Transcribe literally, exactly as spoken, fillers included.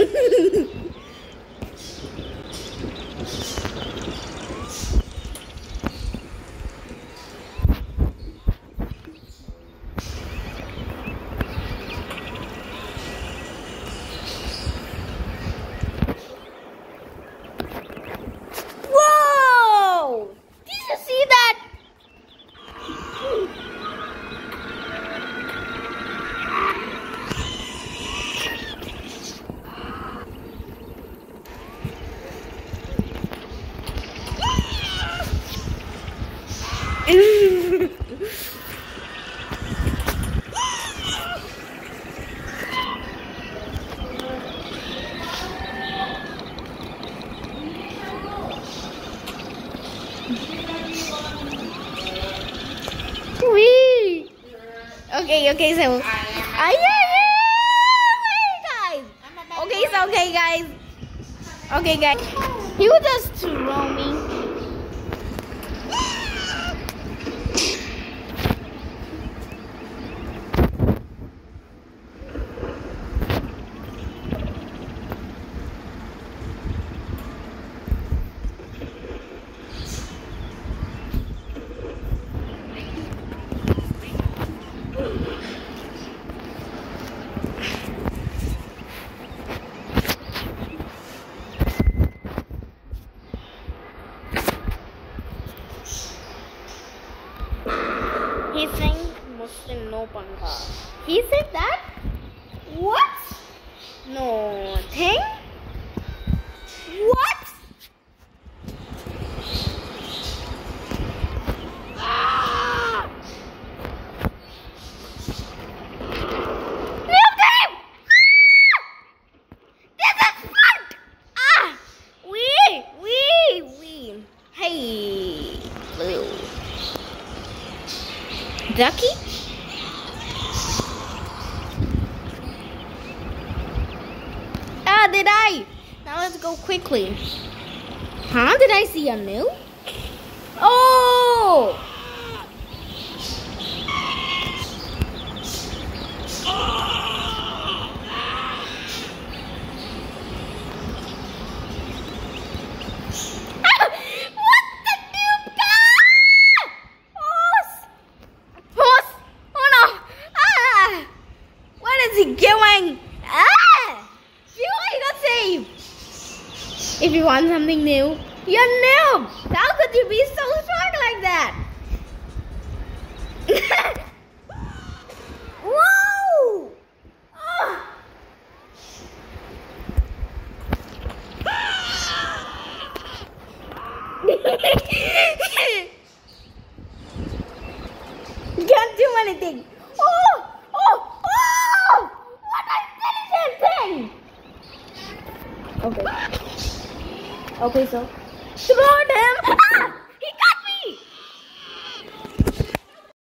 Whoa! Did you see that? Wee. Okay, okay, so ah, yeah, yeah, wait, guys. Okay, so okay, guys. Okay, guys. You just throw me. He's saying Muslim no panka. He said that? What? No thing? What? Ah! Look at him! Ah! This is fun! Ah! Wee! Wee! Wee! Hey! Blue. Ducky? Ah, did I? Now let's go quickly. Huh? Did I see a new? Oh! Is he going? Ah! You got saved. If you want something new, you're noob. How could you be so strong like that? Whoa! Oh. You can't do anything. Oh! Oh! Oh! What an intelligent thing! Okay. Okay, so throw him. Ah!